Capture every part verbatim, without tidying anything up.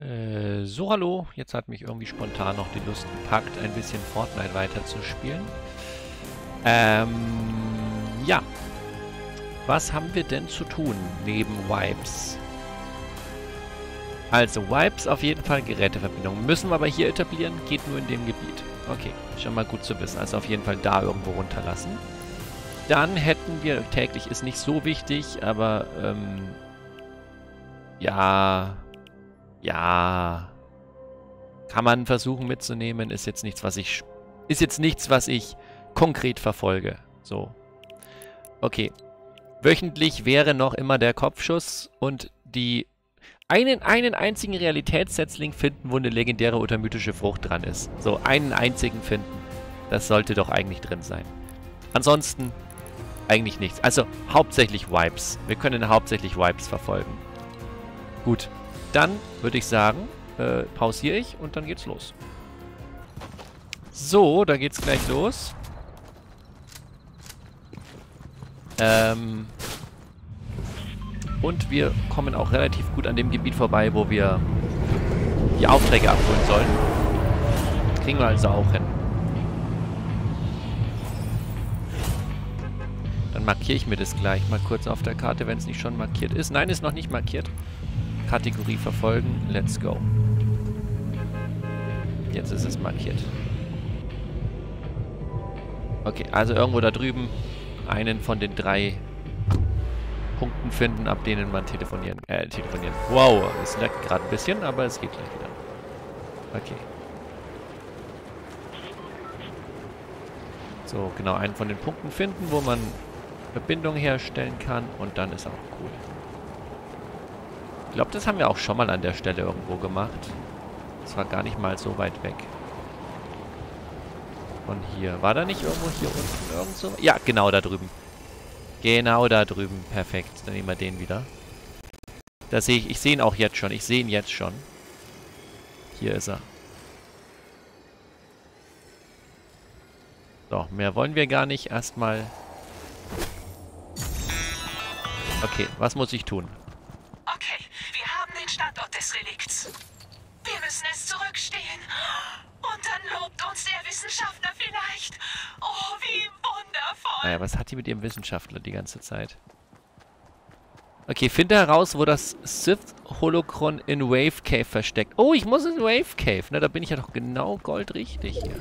Äh, so, hallo. Jetzt hat mich irgendwie spontan noch die Lust gepackt, ein bisschen Fortnite weiterzuspielen. Ähm, ja. Was haben wir denn zu tun neben Wipes? Also, Wipes auf jeden Fall Geräteverbindung. Müssen wir aber hier etablieren, geht nur in dem Gebiet. Okay, schon mal gut zu wissen. Also auf jeden Fall da irgendwo runterlassen. Dann hätten wir, täglich ist nicht so wichtig, aber, ähm, ja... Ja, kann man versuchen mitzunehmen, ist jetzt nichts, was ich ist jetzt nichts, was ich konkret verfolge. So. Okay. Wöchentlich wäre noch immer der Kopfschuss und die einen, einen einzigen Realitätssetzling finden, wo eine legendäre oder mythische Frucht dran ist. So, einen einzigen finden. Das sollte doch eigentlich drin sein. Ansonsten eigentlich nichts. Also hauptsächlich Wipes. Wir können hauptsächlich Wipes verfolgen. Gut. Dann würde ich sagen, äh, pausiere ich und dann geht's los. So, da geht's gleich los. Ähm und wir kommen auch relativ gut an dem Gebiet vorbei, wo wir die Aufträge abholen sollen. Kriegen wir also auch hin. Dann markiere ich mir das gleich mal kurz auf der Karte, wenn es nicht schon markiert ist. Nein, ist noch nicht markiert. Kategorie verfolgen. Let's go. Jetzt ist es markiert. Okay, also irgendwo da drüben einen von den drei Punkten finden, ab denen man telefonieren, äh, telefonieren. Wow, es leckt gerade ein bisschen, aber es geht gleich wieder. Okay. So, genau, einen von den Punkten finden, wo man Verbindung herstellen kann und dann ist auch cool. Ich glaube, das haben wir auch schon mal an der Stelle irgendwo gemacht. Das war gar nicht mal so weit weg. Von hier. War da nicht irgendwo hier unten irgend so? Ja, genau da drüben. Genau da drüben. Perfekt. Dann nehmen wir den wieder. Da sehe ich. Ich sehe ihn auch jetzt schon. Ich sehe ihn jetzt schon. Hier ist er. So, mehr wollen wir gar nicht. Erstmal. Okay, was muss ich tun? Okay, wir haben den Standort des Relikts. Wir müssen es zurückstehen. Und dann lobt uns der Wissenschaftler vielleicht. Oh, wie wundervoll. Naja, was hat die mit ihrem Wissenschaftler die ganze Zeit? Okay, finde heraus, wo das Sith-Holocron in Wave Cave versteckt. Oh, ich muss in Wave Cave. Na, da bin ich ja doch genau goldrichtig hier.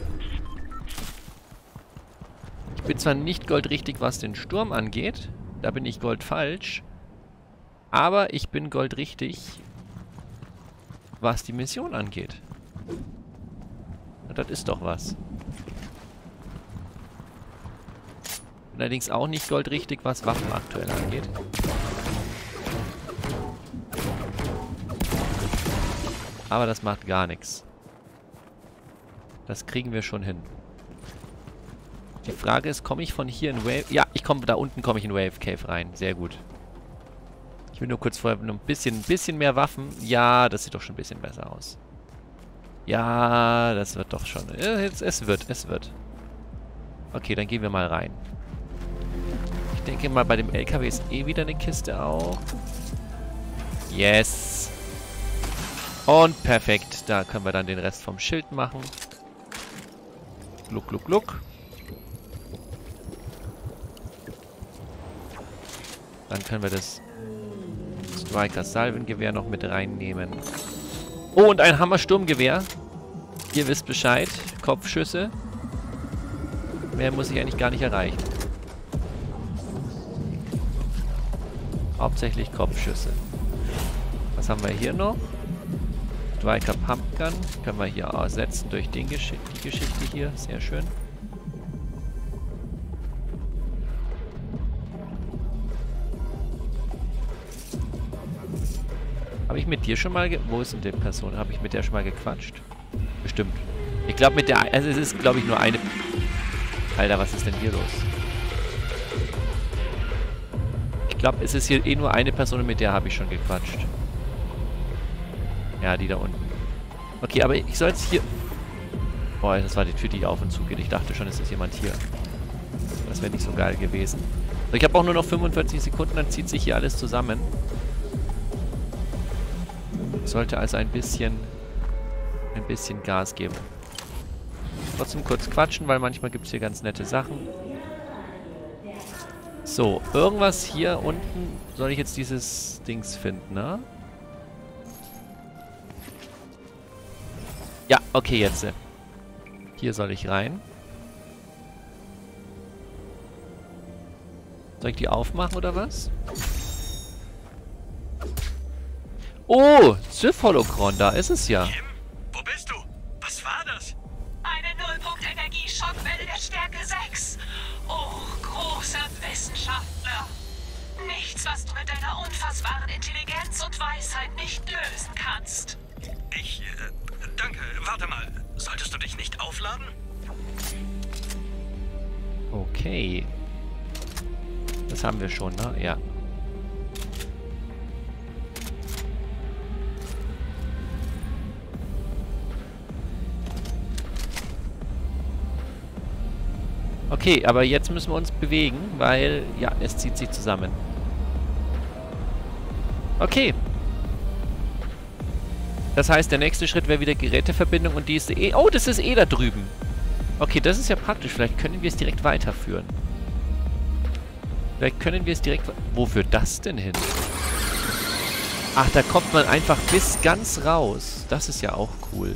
Ich bin zwar nicht goldrichtig, was den Sturm angeht. Da bin ich goldfalsch. Aber ich bin goldrichtig, was die Mission angeht. Na, das ist doch was. Allerdings auch nicht goldrichtig, was Waffen aktuell angeht. Aber das macht gar nichts. Das kriegen wir schon hin. Die Frage ist, komme ich von hier in Wave... Ja, ich komme da unten komme ich in Wave Cave rein. Sehr gut. Ich will nur kurz vorher noch ein bisschen, ein bisschen mehr Waffen. Ja, das sieht doch schon ein bisschen besser aus. Ja, das wird doch schon... Es, es wird, es wird. Okay, dann gehen wir mal rein. Ich denke mal, bei dem L K W ist eh wieder eine Kiste auch. Yes. Und perfekt. Da können wir dann den Rest vom Schild machen. Gluck, gluck, gluck. Dann können wir das Strikers Salvengewehr noch mit reinnehmen. Oh, und ein Hammersturmgewehr. Ihr wisst Bescheid. Kopfschüsse. Mehr muss ich eigentlich gar nicht erreichen. Hauptsächlich Kopfschüsse. Was haben wir hier noch? Striker Pumpgun. Können wir hier ersetzen durch den Gesch die Geschichte hier. Sehr schön. Habe ich mit dir schon mal... Ge Wo ist denn die Person? Habe ich mit der schon mal gequatscht? Bestimmt. Ich glaube mit der... Also es ist, glaube ich, nur eine... Alter, was ist denn hier los? Ich glaube, es ist hier eh nur eine Person und mit der habe ich schon gequatscht. Ja, die da unten. Okay, aber ich soll jetzt hier... Boah, das war die Tür, die auf und zu geht. Ich dachte schon, es ist jemand hier. Das wäre nicht so geil gewesen. So, ich habe auch nur noch fünfundvierzig Sekunden, dann zieht sich hier alles zusammen. Sollte also ein bisschen, ein bisschen Gas geben. Trotzdem kurz quatschen, weil manchmal gibt es hier ganz nette Sachen. So, irgendwas hier unten soll ich jetzt dieses Dings finden, ne? Ja, okay, jetzt. Hier soll ich rein. Soll ich die aufmachen oder was? Oh, Sith-Holocron, da ist es ja. Kim, wo bist du? Was war das? Eine Nullpunkt-Energie-Schockwelle der Stärke sechs. Oh, großer Wissenschaftler. Nichts, was du mit deiner unfassbaren Intelligenz und Weisheit nicht lösen kannst. Ich, äh, danke. Warte mal. Solltest du dich nicht aufladen? Okay. Das haben wir schon, ne? Ja. Okay, aber jetzt müssen wir uns bewegen, weil, ja, es zieht sich zusammen. Okay. Das heißt, der nächste Schritt wäre wieder Geräteverbindung und die ist eh... Oh, das ist eh da drüben. Okay, das ist ja praktisch. Vielleicht können wir es direkt weiterführen. Vielleicht können wir es direkt... Wo führt das denn hin? Ach, da kommt man einfach bis ganz raus. Das ist ja auch cool.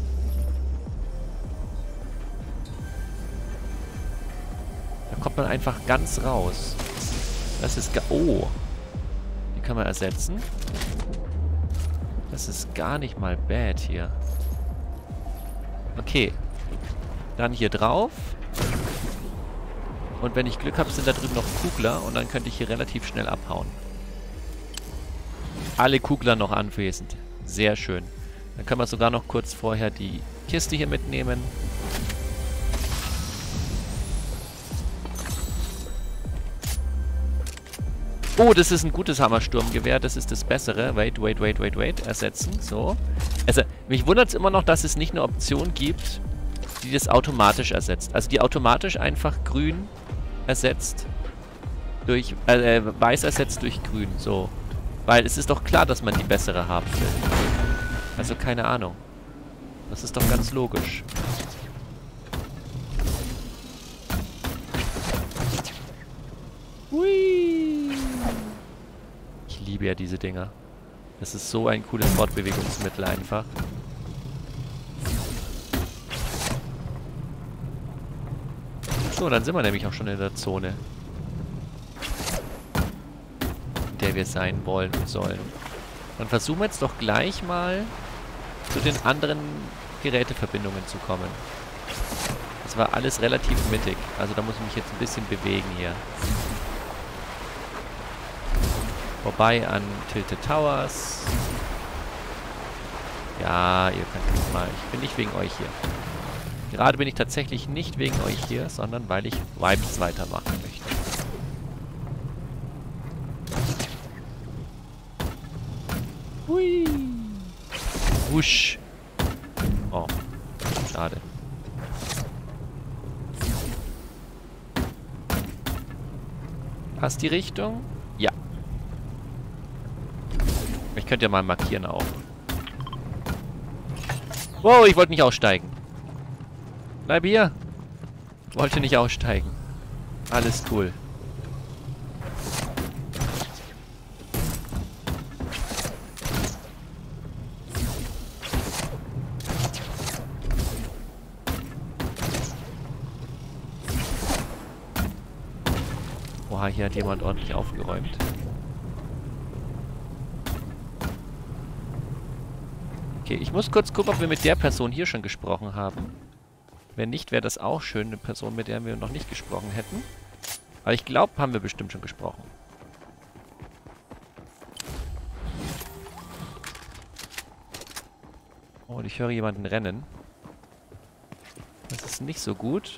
Da kommt man einfach ganz raus. Das ist... Oh. Die kann man ersetzen. Das ist gar nicht mal bad hier. Okay. Dann hier drauf. Und wenn ich Glück habe, sind da drüben noch Kugler. Und dann könnte ich hier relativ schnell abhauen. Alle Kugler noch anwesend. Sehr schön. Dann können wir sogar noch kurz vorher die Kiste hier mitnehmen. Oh, das ist ein gutes Hammersturmgewehr. Das ist das Bessere. Wait, wait, wait, wait, wait. Ersetzen. So. Also, mich wundert es immer noch, dass es nicht eine Option gibt, die das automatisch ersetzt. Also, die automatisch einfach grün ersetzt durch, äh, weiß ersetzt durch grün. So. Weil es ist doch klar, dass man die bessere haben will. Also, keine Ahnung. Das ist doch ganz logisch. Hui. Ich liebe ja diese Dinger. Das ist so ein cooles Fortbewegungsmittel einfach. So, dann sind wir nämlich auch schon in der Zone, in der wir sein wollen und sollen. Dann versuchen wir jetzt doch gleich mal zu den anderen Geräteverbindungen zu kommen. Das war alles relativ mittig. Also da muss ich mich jetzt ein bisschen bewegen hier. Vorbei an Tilted Towers. Ja, ihr könnt es mal. Ich bin nicht wegen euch hier. Gerade bin ich tatsächlich nicht wegen euch hier, sondern weil ich Vibes weitermachen möchte. Hui. Wusch. Oh, schade. Passt die Richtung? Ja. Ich könnte ja mal markieren auch. Wow, ich wollte nicht aussteigen. Bleib hier. Ich wollte nicht aussteigen. Alles cool. Oha, hier hat jemand ordentlich aufgeräumt. Okay, ich muss kurz gucken, ob wir mit der Person hier schon gesprochen haben. Wenn nicht, wäre das auch schön, eine Person, mit der wir noch nicht gesprochen hätten. Aber ich glaube, haben wir bestimmt schon gesprochen. Oh, und ich höre jemanden rennen. Das ist nicht so gut.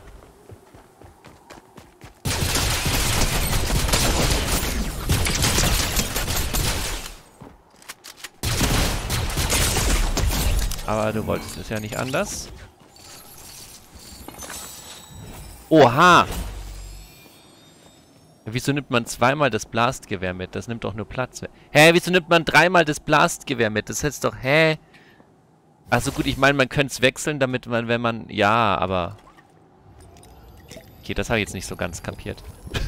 Aber du wolltest es ja nicht anders. Oha! Wieso nimmt man zweimal das Blastgewehr mit? Das nimmt doch nur Platz weg. Hä, wieso nimmt man dreimal das Blastgewehr mit? Das heißt doch, hä? Also gut, ich meine, man könnte es wechseln, damit man, wenn man... Ja, aber... Okay, das habe ich jetzt nicht so ganz kapiert.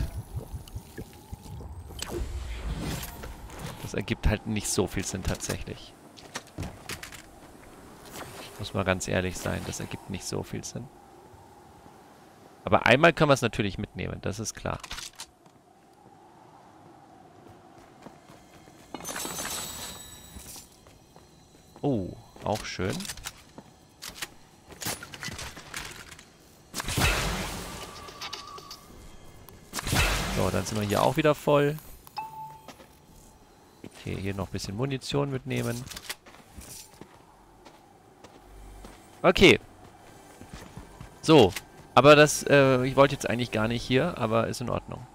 Das ergibt halt nicht so viel Sinn tatsächlich. Muss mal ganz ehrlich sein, das ergibt nicht so viel Sinn. Aber einmal können wir es natürlich mitnehmen, das ist klar. Oh, auch schön. So, dann sind wir hier auch wieder voll. Okay, hier noch ein bisschen Munition mitnehmen. Okay. So, aber das, äh, ich wollte jetzt eigentlich gar nicht hier, aber ist in Ordnung.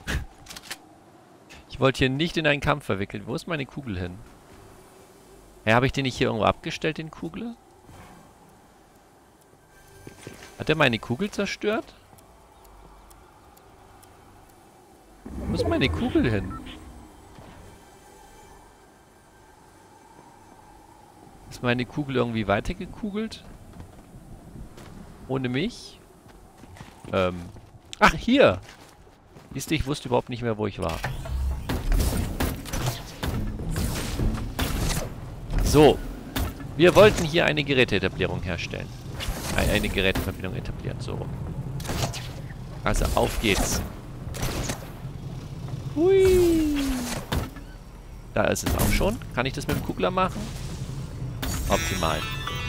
Ich wollte hier nicht in einen Kampf verwickeln. Wo ist meine Kugel hin? Ja, habe ich den nicht hier irgendwo abgestellt, den Kugel? Hat er meine Kugel zerstört? Wo ist meine Kugel hin? Ist meine Kugel irgendwie weitergekugelt? Ohne mich? Ähm. Ach, hier! Siehst du, ich wusste überhaupt nicht mehr, wo ich war. So. Wir wollten hier eine Geräteetablierung herstellen. Eine, eine Geräteverbindung etablieren, so rum. Also, auf geht's. Hui. Da ist es auch schon. Kann ich das mit dem Kugler machen? Optimal.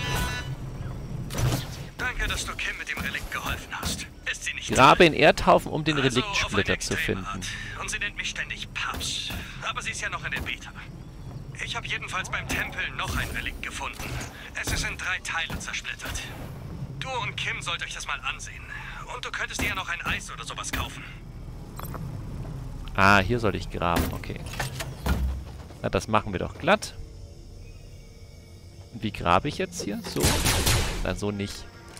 Danke, dass du Kim mit dem Relikt geholfen hast. Ist sie nicht Grabe in Erdhaufen, um den also Reliktsplitter zu finden. Art. Und sie nennt mich ständig Paps. Aber sie ist ja noch in der Beta. Ich habe jedenfalls beim Tempel noch ein Relikt gefunden. Es ist in drei Teile zersplittert. Du und Kim sollt euch das mal ansehen. Und du könntest dir ja noch ein Eis oder sowas kaufen. Ah, hier soll ich graben, okay. Na, das machen wir doch glatt. Und wie grabe ich jetzt hier? So? Na, so nicht.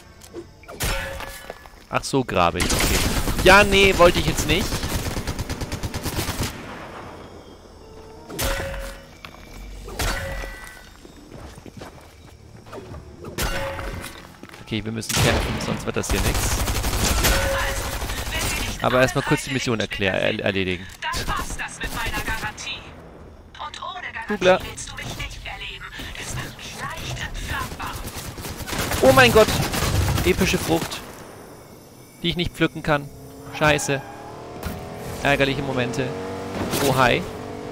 Ach, so grabe ich, okay. Ja, nee, wollte ich jetzt nicht. Okay, wir müssen kämpfen, sonst wird das hier nichts. Aber erstmal kurz die Mission erklär, er erledigen. Dann passt das mit meiner Garantie. Und ohne Garantie Kugler. willst du mich nicht erleben. Es macht mich leicht entflammbar. Oh mein Gott! Epische Frucht. Die ich nicht pflücken kann. Scheiße. Ärgerliche Momente. Oh, hi.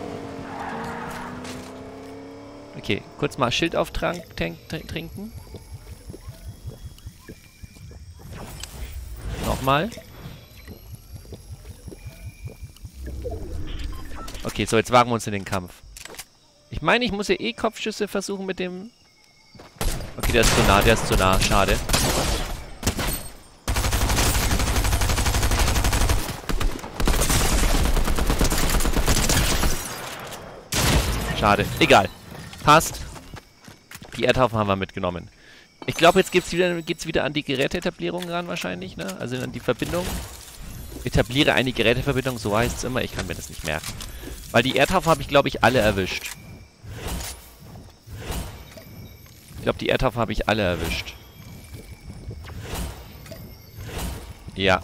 Okay, kurz mal Schildauftrag trinken. Nochmal. Okay, so, jetzt wagen wir uns in den Kampf. Ich meine, ich muss ja eh Kopfschüsse versuchen mit dem... Okay, der ist zu nah, der ist zu nah. Schade. Schade. Egal. Passt. Die Erdhaufen haben wir mitgenommen. Ich glaube, jetzt geht's wieder, geht's wieder an die Geräteetablierung ran wahrscheinlich, ne? Also an die Verbindung. Etabliere eine Geräteverbindung, so heißt es immer. Ich kann mir das nicht merken. Weil die Erdhaufen habe ich, glaube ich, alle erwischt. Ich glaube, die Erdhaufen habe ich alle erwischt. Ja.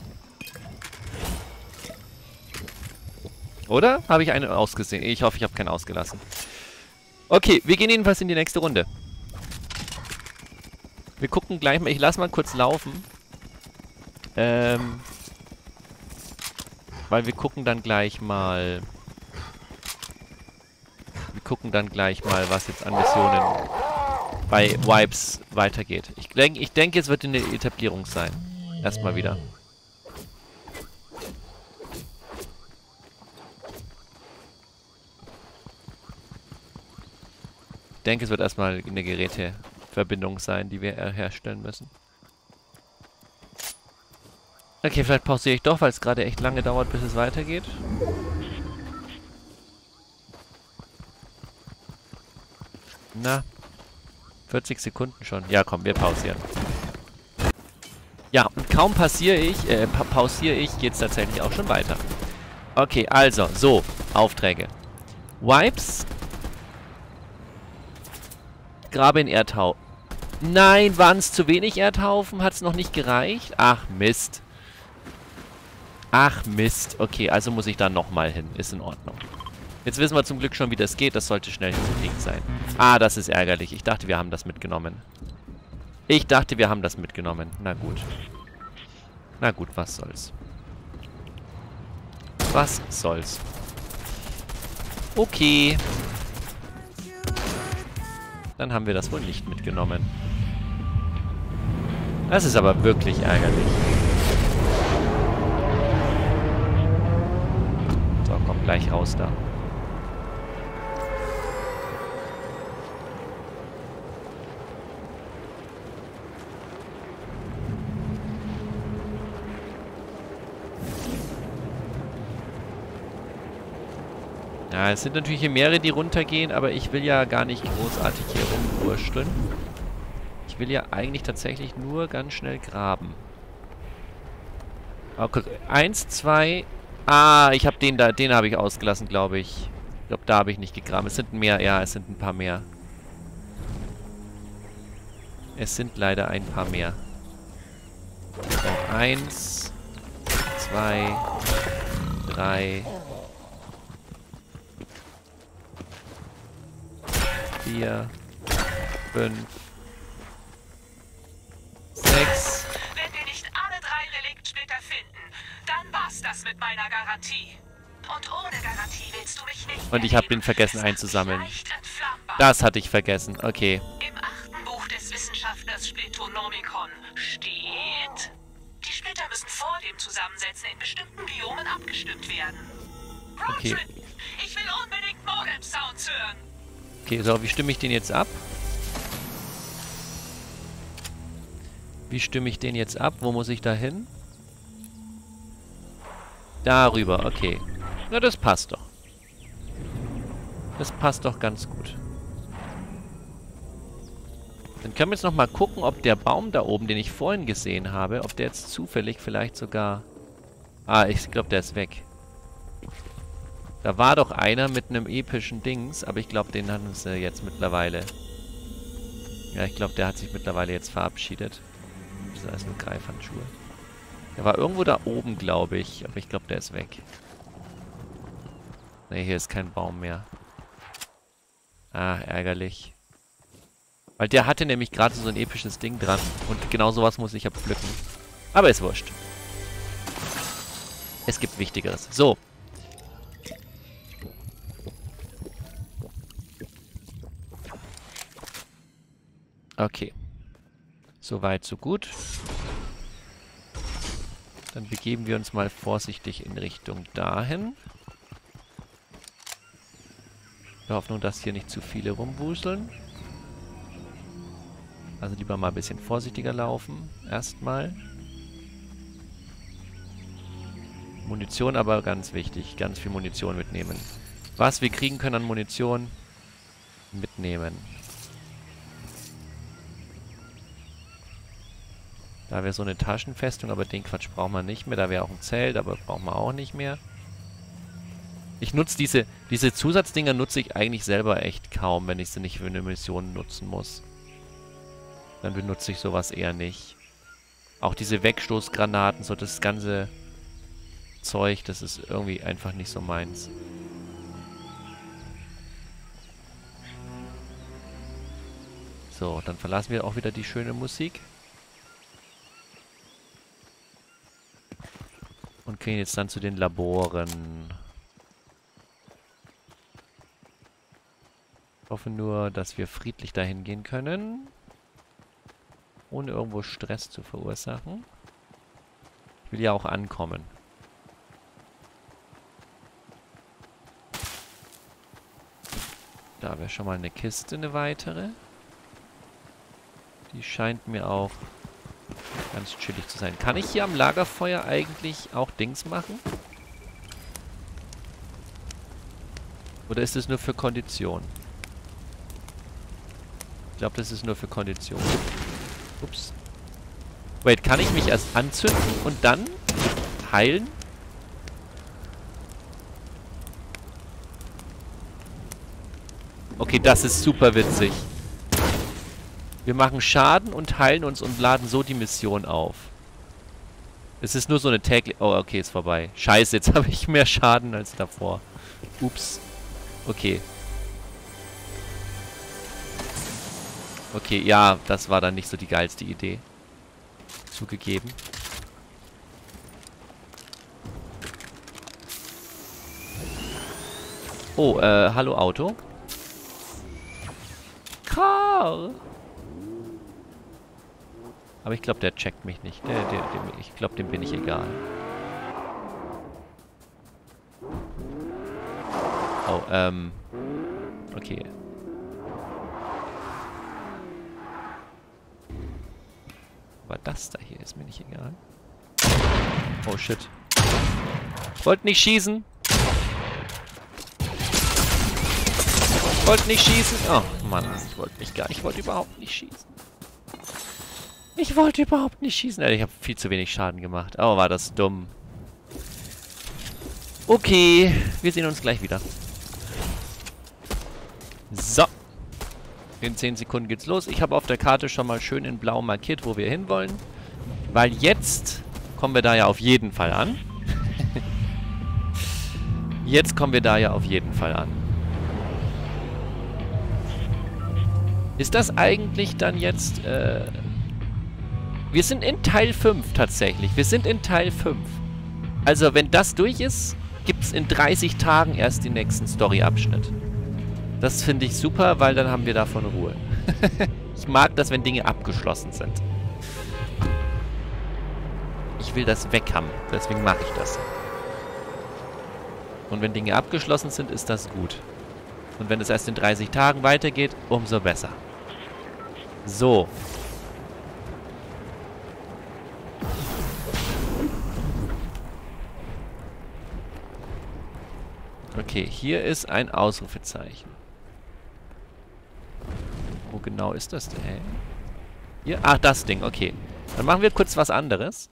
Oder? Habe ich einen ausgesehen? Ich hoffe, ich habe keinen ausgelassen. Okay, wir gehen jedenfalls in die nächste Runde. Wir gucken gleich mal. Ich lasse mal kurz laufen. Ähm... Weil wir gucken dann gleich mal... Wir gucken dann gleich mal, was jetzt an Missionen bei Wipes weitergeht. Ich denke, ich denke, es wird eine Etablierung sein. Erstmal wieder. Ich denke, es wird erstmal eine Geräteverbindung sein, die wir herstellen müssen. Okay, vielleicht pausiere ich doch, weil es gerade echt lange dauert, bis es weitergeht. Na, vierzig Sekunden schon. Ja, komm, wir pausieren. Ja, und kaum passiere ich, äh, pa pausiere ich, geht es tatsächlich auch schon weiter. Okay, also, so, Aufträge. Wipes. Grabe in Erdhaufen. Nein, waren es zu wenig Erdhaufen? Hat es noch nicht gereicht? Ach, Mist. Ach, Mist. Okay, also muss ich da nochmal hin. Ist in Ordnung. Jetzt wissen wir zum Glück schon, wie das geht. Das sollte schnell hinzukriegen sein. Ah, das ist ärgerlich. Ich dachte, wir haben das mitgenommen. Ich dachte, wir haben das mitgenommen. Na gut. Na gut, was soll's. Was soll's. Okay. Dann haben wir das wohl nicht mitgenommen. Das ist aber wirklich ärgerlich. So, komm gleich raus da. Ja, es sind natürlich hier mehrere, die runtergehen, aber ich will ja gar nicht großartig hier rumwursteln. Ich will ja eigentlich tatsächlich nur ganz schnell graben. Okay, eins, zwei... Ah, ich habe den da, den habe ich ausgelassen, glaube ich. Ich glaube, da habe ich nicht gegraben. Es sind mehr, ja, es sind ein paar mehr. Es sind leider ein paar mehr. So, eins, zwei, drei... vier, fünf, sechs. Wenn wir nicht alle drei Reliktsplitter finden, dann war's das mit meiner Garantie. Und ohne Garantie willst du mich nicht. Und ich habe den vergessen Es einzusammeln. macht mich leicht entflammbar. Das hatte ich vergessen. Okay. Im achten Buch des Wissenschaftlers Splittonomicon steht, die Splitter müssen vor dem Zusammensetzen in bestimmten Biomen abgestimmt werden. Okay. Roadtrip, ich will unbedingt Modem-Sounds hören. Okay, so, wie stimme ich den jetzt ab? Wie stimme ich den jetzt ab? Wo muss ich da hin? Darüber, okay. Na, das passt doch. Das passt doch ganz gut. Dann können wir jetzt nochmal gucken, ob der Baum da oben, den ich vorhin gesehen habe, ob der jetzt zufällig vielleicht sogar... Ah, ich glaube, der ist weg. Da war doch einer mit einem epischen Dings, aber ich glaube, den haben sie jetzt mittlerweile. Ja, ich glaube, der hat sich mittlerweile jetzt verabschiedet. Das ist alles nur Greifhandschuhe. Der war irgendwo da oben, glaube ich, aber ich glaube, der ist weg. Ne, hier ist kein Baum mehr. Ah, ärgerlich. Weil der hatte nämlich gerade so ein episches Ding dran. Und genau sowas muss ich ja pflücken. Aber ist wurscht. Es gibt Wichtigeres. So. Okay. Soweit, so gut. Dann begeben wir uns mal vorsichtig in Richtung dahin. In der Hoffnung, dass hier nicht zu viele rumwuseln. Also lieber mal ein bisschen vorsichtiger laufen. Erstmal. Munition aber ganz wichtig. Ganz viel Munition mitnehmen. Was wir kriegen können an Munition mitnehmen. Da wäre so eine Taschenfestung, aber den Quatsch braucht man nicht mehr. Da wäre auch ein Zelt, aber braucht man auch nicht mehr. Ich nutze diese, diese Zusatzdinger nutze ich eigentlich selber echt kaum, wenn ich sie nicht für eine Mission nutzen muss. Dann benutze ich sowas eher nicht. Auch diese Wegstoßgranaten, so das ganze Zeug, das ist irgendwie einfach nicht so meins. So, dann verlassen wir auch wieder die schöne Musik. Und gehen jetzt dann zu den Laboren. Ich hoffe nur, dass wir friedlich dahin gehen können. Ohne irgendwo Stress zu verursachen. Ich will ja auch ankommen. Da wäre schon mal eine Kiste, eine weitere. Die scheint mir auch ganz chillig zu sein. Kann ich hier am Lagerfeuer eigentlich auch Dings machen? Oder ist es nur für Kondition? Ich glaube, das ist nur für Kondition. Ups. Wait, kann ich mich erst anzünden und dann heilen? Okay, das ist super witzig. Wir machen Schaden und heilen uns und laden so die Mission auf. Es ist nur so eine tägliche... Oh, okay, ist vorbei. Scheiße, jetzt habe ich mehr Schaden als davor. Ups. Okay. Okay, ja, das war dann nicht so die geilste Idee. Zugegeben. Oh, äh, hallo Auto. Karl! Aber ich glaube, der checkt mich nicht. Der, der, der, ich glaube, dem bin ich egal. Oh, ähm... Okay. Aber das da hier ist mir nicht egal. Oh, shit. Ich wollte nicht schießen. Ich wollte nicht schießen. Oh, Mann. Ich wollte nicht gar... Ich wollte überhaupt nicht schießen. Ich wollte überhaupt nicht schießen. Ich habe viel zu wenig Schaden gemacht. Oh, war das dumm. Okay. Wir sehen uns gleich wieder. So. In zehn Sekunden geht's los. Ich habe auf der Karte schon mal schön in blau markiert, wo wir hinwollen. Weil jetzt kommen wir da ja auf jeden Fall an. Jetzt kommen wir da ja auf jeden Fall an. Ist das eigentlich dann jetzt... Äh wir sind in Teil fünf tatsächlich. Wir sind in Teil fünf. Also wenn das durch ist, gibt es in dreißig Tagen erst den nächsten Story-Abschnitt. Das finde ich super, weil dann haben wir davon Ruhe. Ich mag das, wenn Dinge abgeschlossen sind. Ich will das weg haben. Deswegen mache ich das. Und wenn Dinge abgeschlossen sind, ist das gut. Und wenn es erst in dreißig Tagen weitergeht, umso besser. So. Okay, hier ist ein Ausrufezeichen. Wo genau ist das denn? Hier? Ach, das Ding, okay. Dann machen wir kurz was anderes.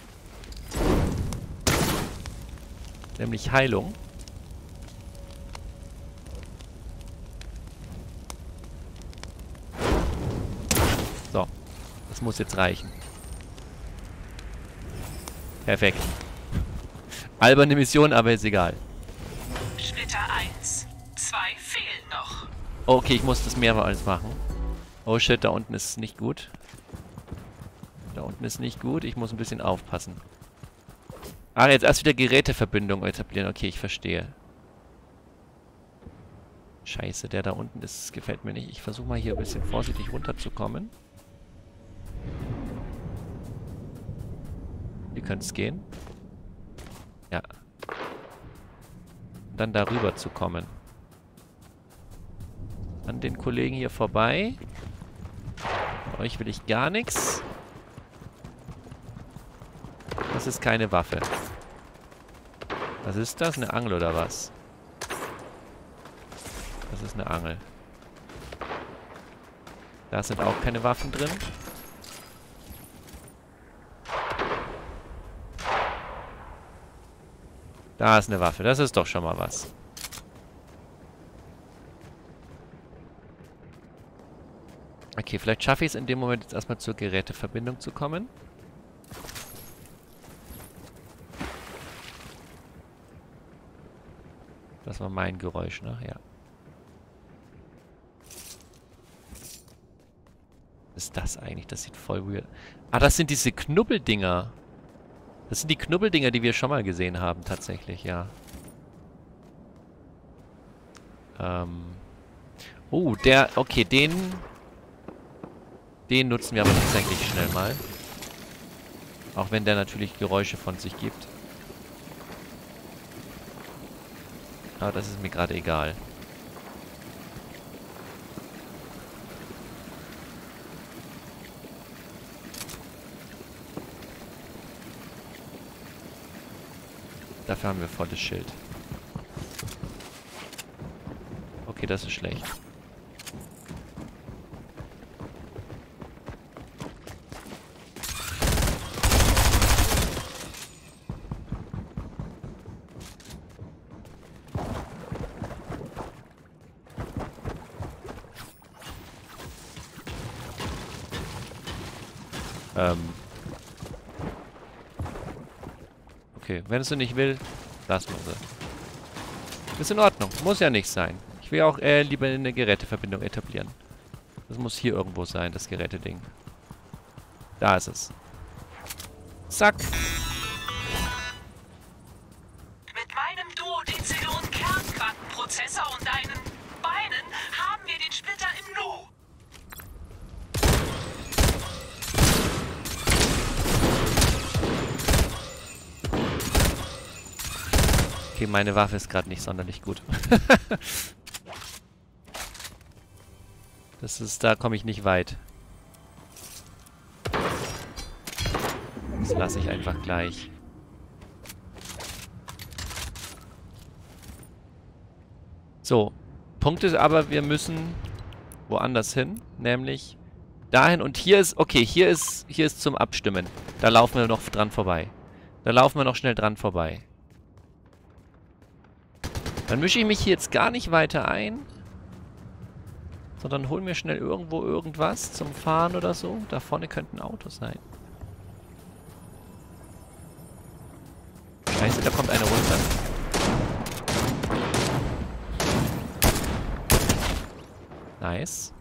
Nämlich Heilung. So. Das muss jetzt reichen. Perfekt. Alberne Mission, aber ist egal. Splitter eins. Zwei fehlen noch. Okay, ich muss das mehrmals machen. Oh shit, da unten ist es nicht gut. Da unten ist nicht gut. Ich muss ein bisschen aufpassen. Ah, jetzt erst wieder Geräteverbindung etablieren. Okay, ich verstehe. Scheiße, der da unten ist, gefällt mir nicht. Ich versuche mal hier ein bisschen vorsichtig runterzukommen. Hier könnte es gehen. Ja. Dann darüber zu kommen. An den Kollegen hier vorbei. Bei euch will ich gar nichts. Das ist keine Waffe. Was ist das? Eine Angel oder was? Das ist eine Angel. Da sind auch keine Waffen drin. Da ist eine Waffe. Das ist doch schon mal was. Okay, vielleicht schaffe ich es in dem Moment jetzt erstmal zur Geräteverbindung zu kommen. Das war mein Geräusch, ne? Ja. Was ist das eigentlich? Das sieht voll weird. Ah, das sind diese Knubbeldinger. Das sind die Knubbeldinger, die wir schon mal gesehen haben, tatsächlich, ja. Ähm. Oh, der, okay, den... Den nutzen wir aber tatsächlich schnell mal. Auch wenn der natürlich Geräusche von sich gibt. Aber das ist mir gerade egal. Dafür haben wir volles Schild. Okay, das ist schlecht. Ähm. Okay, wenn es sie nicht will, lassen wir sie. Ist in Ordnung. Muss ja nicht sein. Ich will auch äh, lieber eine Geräteverbindung etablieren. Das muss hier irgendwo sein, das Geräteding. Da ist es. Zack. Mit meinem Duodecilon-Kernquantenprozessor und deinen Beinen haben wir den Splitter im Nu. Okay, meine Waffe ist gerade nicht sonderlich gut. Das ist, da komme ich nicht weit. Das lasse ich einfach gleich. So. Punkt ist aber, wir müssen woanders hin. Nämlich dahin. Und hier ist, okay, hier ist, hier ist zum Abstimmen. Da laufen wir noch dran vorbei. Da laufen wir noch schnell dran vorbei. Dann mische ich mich hier jetzt gar nicht weiter ein. Sondern hol mir schnell irgendwo irgendwas zum Fahren oder so. Da vorne könnte ein Auto sein. Scheiße, da kommt eine runter. Nice.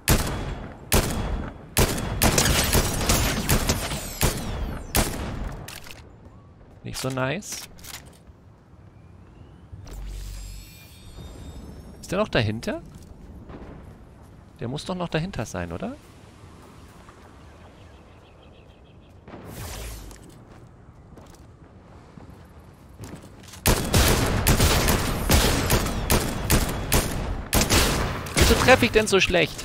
Nicht so nice. Ist der noch dahinter? Der muss doch noch dahinter sein, oder? Wieso treffe ich denn so schlecht?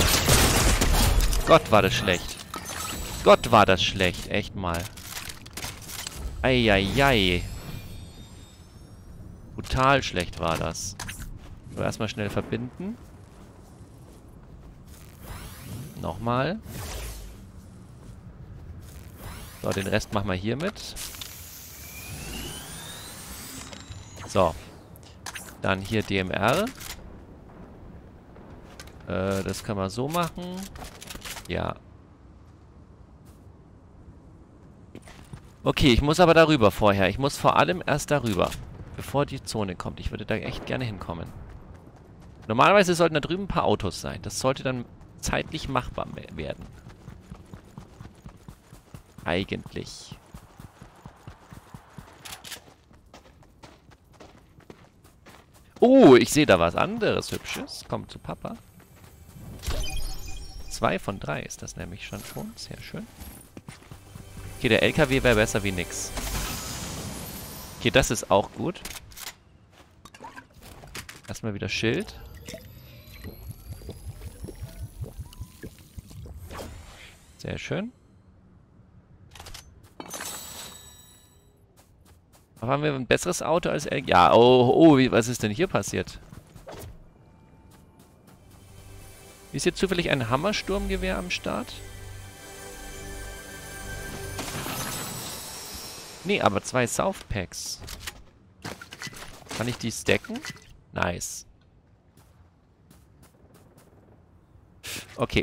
Gott, war das schlecht. Gott, war das schlecht. Echt mal. Eieiei. Brutal schlecht war das. So, erstmal schnell verbinden. Nochmal. So, den Rest machen wir hier mit. So. Dann hier D M R. Äh, das können wir so machen. Ja. Okay, ich muss aber darüber vorher. Ich muss vor allem erst darüber. Bevor die Zone kommt. Ich würde da echt gerne hinkommen. Normalerweise sollten da drüben ein paar Autos sein. Das sollte dann zeitlich machbar werden. Eigentlich. Oh, ich sehe da was anderes Hübsches. Kommt zu Papa. Zwei von drei ist das nämlich schon schon. Sehr schön. Okay, der L K W wäre besser wie nix. Okay, das ist auch gut. Erstmal wieder Schild. Sehr schön. Aber haben wir ein besseres Auto als L K W? Ja, oh, oh, wie, was ist denn hier passiert? Ist hier zufällig ein Hammersturmgewehr am Start? Nee, aber zwei Southpacks. Kann ich die stacken? Nice. Okay.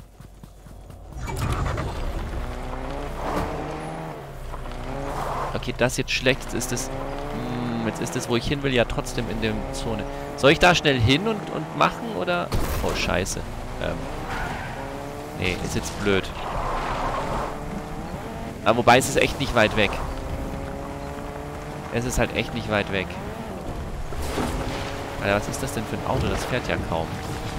Okay, das jetzt schlecht. Jetzt ist das... Mh, jetzt ist das, wo ich hin will, ja trotzdem in der Zone. Soll ich da schnell hin und, und machen, oder... Oh, scheiße. Ähm... Nee, ist jetzt blöd. Aber wobei, es ist echt nicht weit weg. Es ist halt echt nicht weit weg. Alter, was ist das denn für ein Auto? Das fährt ja kaum.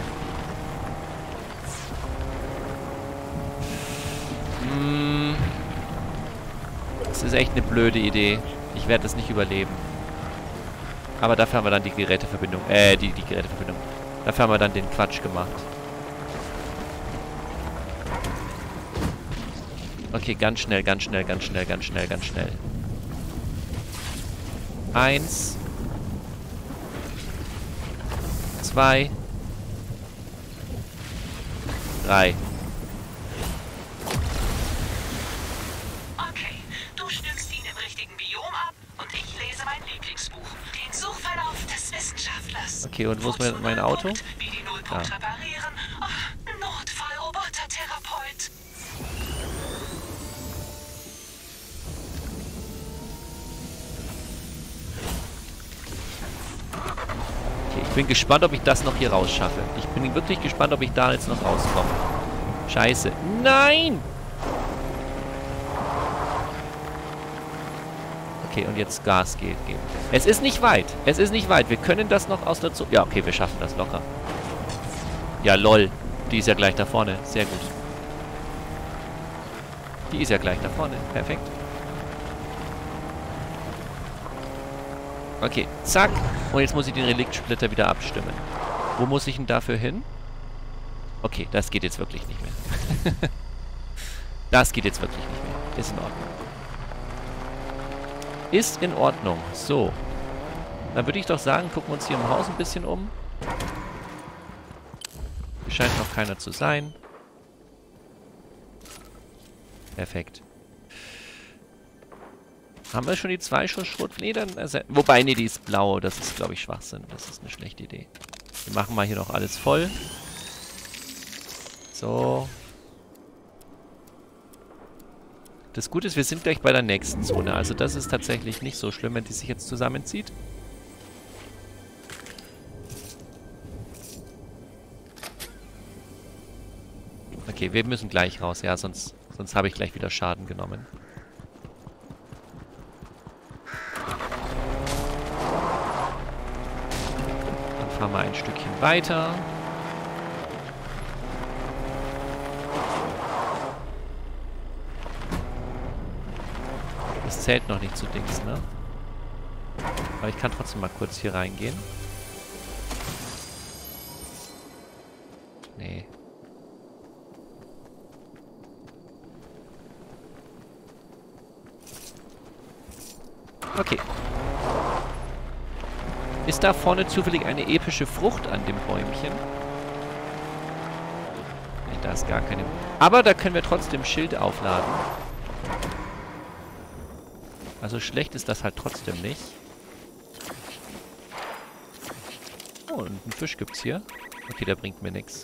Hm... Das ist echt eine blöde Idee. Ich werde das nicht überleben. Aber dafür haben wir dann die Geräteverbindung. Äh, die, die Geräteverbindung. Dafür haben wir dann den Quatsch gemacht. Okay, ganz schnell, ganz schnell, ganz schnell, ganz schnell, ganz schnell. Eins. Zwei. Drei. Okay, und wo ist mein, mein Auto? Ah. bin gespannt, ob ich das noch hier rausschaffe. Ich bin wirklich gespannt, ob ich da jetzt noch rauskomme. Scheiße. Nein! Okay, und jetzt Gas geben. Es ist nicht weit. Es ist nicht weit. Wir können das noch aus der Zone... Ja, okay, wir schaffen das locker. Ja, lol. Die ist ja gleich da vorne. Sehr gut. Die ist ja gleich da vorne. Perfekt. Okay, zack. Und jetzt muss ich den Reliktsplitter wieder abstimmen. Wo muss ich denn dafür hin? Okay, das geht jetzt wirklich nicht mehr. Das geht jetzt wirklich nicht mehr. Ist in Ordnung. Ist in Ordnung. So. Dann würde ich doch sagen, gucken wir uns hier im Haus ein bisschen um. Hier scheint noch keiner zu sein. Perfekt. Haben wir schon die zwei Schuss Schrot? Nee, dann... Wobei, nee, die ist blau. Das ist, glaube ich, Schwachsinn. Das ist eine schlechte Idee. Wir machen mal hier noch alles voll. So. Das Gute ist, wir sind gleich bei der nächsten Zone. Also das ist tatsächlich nicht so schlimm, wenn die sich jetzt zusammenzieht. Okay, wir müssen gleich raus. Ja, sonst, sonst habe ich gleich wieder Schaden genommen. Dann fahren wir ein Stückchen weiter. Das zählt noch nicht zu Dings, ne? Aber ich kann trotzdem mal kurz hier reingehen. Nee. Okay. Ist da vorne zufällig eine epische Frucht an dem Bäumchen? Nee, da ist gar keine. Aber da können wir trotzdem Schild aufladen. Also schlecht ist das halt trotzdem nicht. Oh, und einen Fisch gibt's hier. Okay, der bringt mir nichts.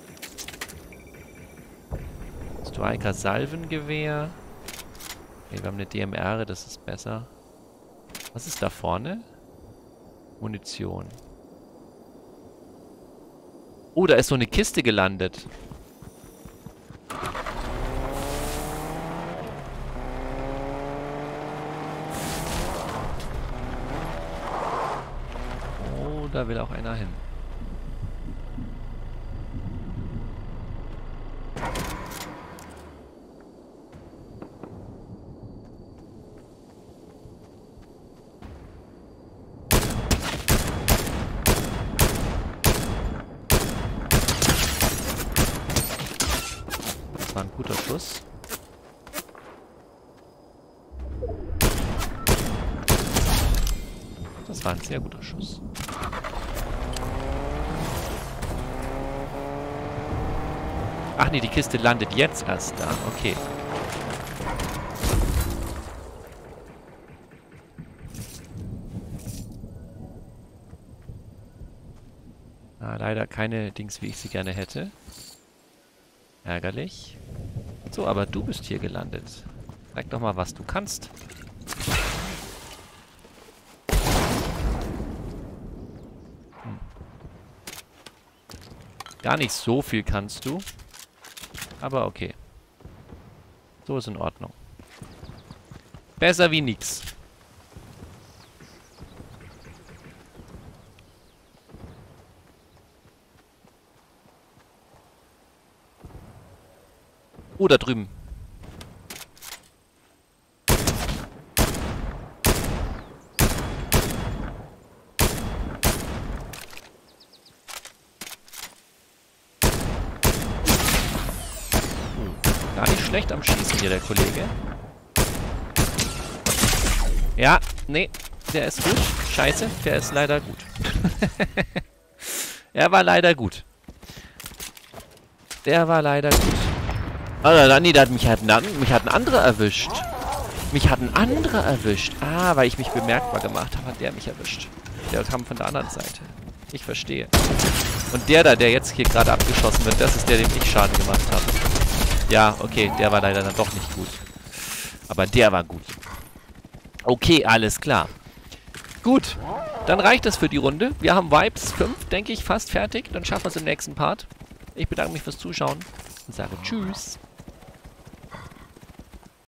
Striker Salvengewehr. Okay, wir haben eine D M R, das ist besser. Was ist da vorne? Munition. Oh, da ist so eine Kiste gelandet. Oh, da will auch einer hin. Das war ein guter Schuss. Das war ein sehr guter Schuss. Ach nee, die Kiste landet jetzt erst da. Okay. Ah, leider keine Dings, wie ich sie gerne hätte. Ärgerlich. So, aber du bist hier gelandet. Zeig doch mal, was du kannst. Hm. Gar nicht so viel kannst du. Aber okay. So ist in Ordnung. Besser wie nix. Oh, da drüben. Gar nicht schlecht am Schießen hier, der Kollege. Ja, nee, der ist gut. Scheiße, der ist leider gut. Er war leider gut. Der war leider gut. Ah, nee, da hat mich, hat ein, mich hat ein anderer erwischt. Mich hat ein anderer erwischt. Ah, weil ich mich bemerkbar gemacht habe, hat der mich erwischt. Der kam von der anderen Seite. Ich verstehe. Und der da, der jetzt hier gerade abgeschossen wird, das ist der, dem ich Schaden gemacht habe. Ja, okay, der war leider dann doch nicht gut. Aber der war gut. Okay, alles klar. Gut. Dann reicht das für die Runde. Wir haben Vibes fünf, denke ich, fast fertig. Dann schaffen wir es im nächsten Part. Ich bedanke mich fürs Zuschauen und sage Tschüss.